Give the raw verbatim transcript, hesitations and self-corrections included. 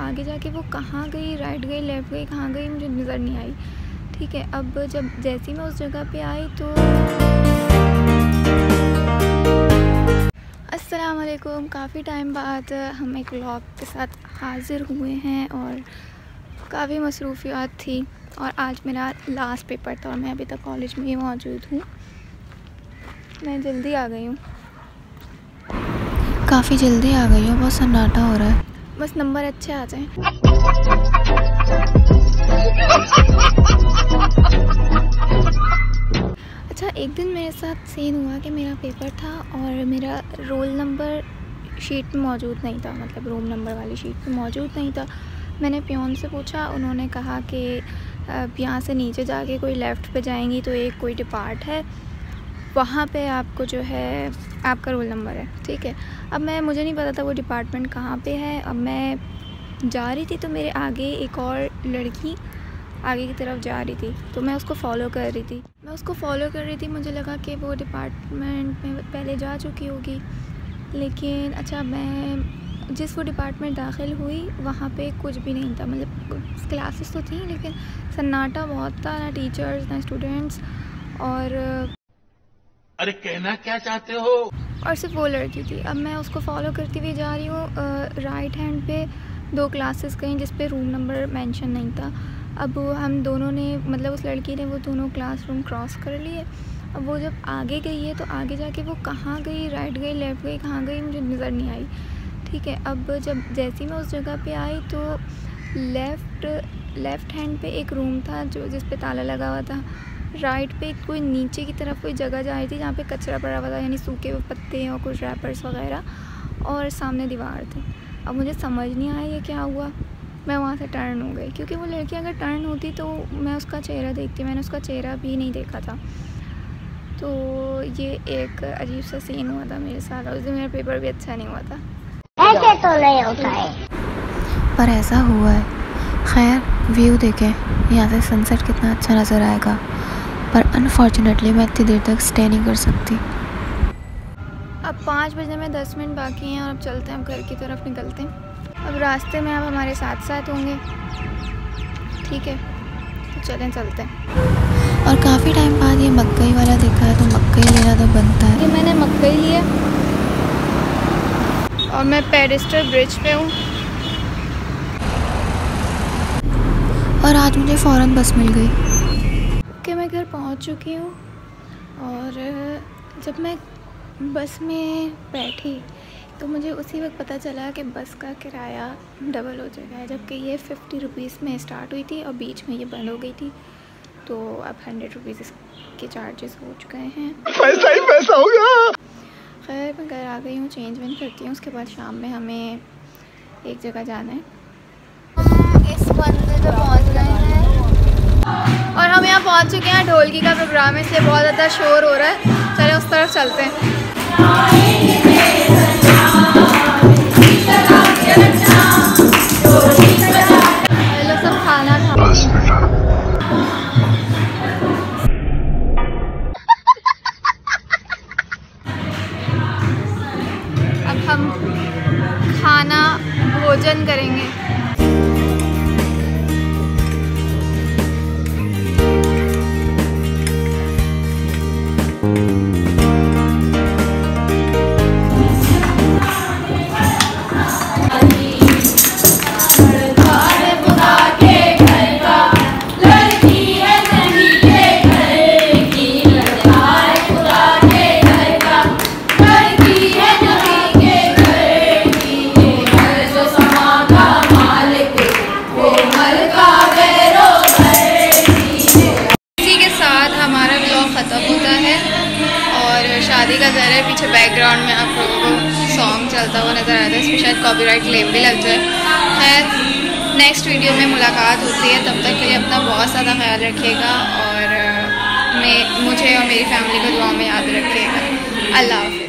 आगे जाके वो कहाँ गई, राइट गई, लेफ़्ट गई, कहाँ गई मुझे नज़र नहीं आई। ठीक है, अब जब जैसे ही मैं उस जगह पे आई तो अस्सलाम वालेकुम, काफ़ी टाइम बाद हम एक व्लॉग के साथ हाज़िर हुए हैं और काफ़ी मसरूफियात थी और आज मेरा लास्ट पेपर था और मैं अभी तक कॉलेज में ही मौजूद हूँ। मैं जल्दी आ गई हूँ, काफ़ी जल्दी आ गई हूँ, बहुत सन्नाटा हो रहा है। बस नंबर अच्छे आ जाएं। अच्छा, एक दिन मेरे साथ सीन हुआ कि मेरा पेपर था और मेरा रोल नंबर शीट में मौजूद नहीं था, मतलब रूम नंबर वाली शीट में मौजूद नहीं था। मैंने पियोन से पूछा, उन्होंने कहा कि अब यहाँ से नीचे जाके कोई लेफ़्ट पे जाएंगी तो एक कोई डिपार्ट है, वहाँ पे आपको जो है आपका रोल नंबर है। ठीक है, अब मैं मुझे नहीं पता था वो डिपार्टमेंट कहाँ पे है। अब मैं जा रही थी तो मेरे आगे एक और लड़की आगे की तरफ जा रही थी तो मैं उसको फ़ॉलो कर रही थी मैं उसको फ़ॉलो कर रही थी मुझे लगा कि वो डिपार्टमेंट में पहले जा चुकी होगी, लेकिन अच्छा मैं जिस वो डिपार्टमेंट दाखिल हुई वहाँ पे कुछ भी नहीं था। मतलब क्लासेस तो थी लेकिन सन्नाटा बहुत था, ना टीचर्स ना स्टूडेंट्स, और अरे कहना क्या चाहते हो। और सिर्फ वो लड़की थी। अब मैं उसको फॉलो करती हुई जा रही हूँ, राइट हैंड पे दो क्लासेस गई जिस पे रूम नंबर मेंशन नहीं था। अब हम दोनों ने, मतलब उस लड़की ने वो दोनों क्लासरूम क्रॉस कर लिए। अब वो जब आगे गई है तो आगे जाके वो कहाँ गई, राइट गई, लेफ़्ट गई, कहाँ गई मुझे नज़र नहीं आई। ठीक है, अब जब जैसे ही मैं उस जगह पे आई तो लेफ़्ट लेफ़्ट हैंड पे एक रूम था जो जिस पे ताला लगा हुआ था। राइट पे कोई नीचे की तरफ कोई जगह जा रही थी जहाँ पे कचरा पड़ा हुआ था, यानी सूखे हुए पत्ते और कुछ रैपर्स वगैरह, और सामने दीवार थी। अब मुझे समझ नहीं आया ये क्या हुआ, मैं वहाँ से टर्न हो गई क्योंकि वो लड़की अगर टर्न होती तो मैं उसका चेहरा देखती, मैंने उसका चेहरा भी नहीं देखा था। तो ये एक अजीब सा सीन हुआ था मेरे साथ और उस दिन मेरा पेपर भी अच्छा नहीं हुआ था। ऐसे तो नहीं होता है, पर ऐसा हुआ है। खैर, व्यू देखें, यहाँ से सनसेट कितना अच्छा नज़र आएगा, पर अनफॉर्चुनेटली मैं इतनी देर तक स्टे नहीं कर सकती। अब पाँच बजने में दस मिनट बाकी हैं और अब चलते हैं, अब घर की तरफ निकलते हैं। अब रास्ते में आप हमारे साथ साथ होंगे, ठीक है, तो चलें चलते हैं। और काफ़ी टाइम बाद ये मकई वाला देखा है तो मकई लेना तो बनता है। ये मैंने मकई लिया और मैं पेडिस्टर ब्रिज पे हूँ और आज मुझे फ़ौरन बस मिल गई कि मैं घर पहुँच चुकी हूँ। और जब मैं बस में बैठी तो मुझे उसी वक्त पता चला कि बस का किराया डबल हो चुका है, जबकि ये फिफ्टी रुपीज़ में स्टार्ट हुई थी और बीच में ये बंद हो गई थी। तो अब हंड्रेड रुपीज़ के चार्जेस हो चुके हैं। पैसा ही पैसा हो गया। खैर, मैं घर आ गई हूँ, चेंज वेंज करती हूँ, उसके बाद शाम में हमें एक जगह जाना है। इस मंदिर पे पहुँच गए हैं और हम यहाँ पहुँच चुके हैं। ढोलकी का प्रोग्राम है इसलिए बहुत ज़्यादा शोर हो रहा है, चले उस तरफ चलते हैं। लोग सब खाना खा अब हम खाना भोजन करेंगे। शादी का ज़रा पीछे बैकग्राउंड में आप लोगों को सॉन्ग चलता हुआ नज़र आता है, इसमें शायद कॉपीराइट क्लेम भी लग जाए। खैर, नेक्स्ट वीडियो में मुलाकात होती है, तब तक के लिए अपना बहुत ज़्यादा ख्याल रखिएगा और मैं मुझे और मेरी फैमिली को दुआ में याद रखिएगा। अल्लाह हाफ़िज़।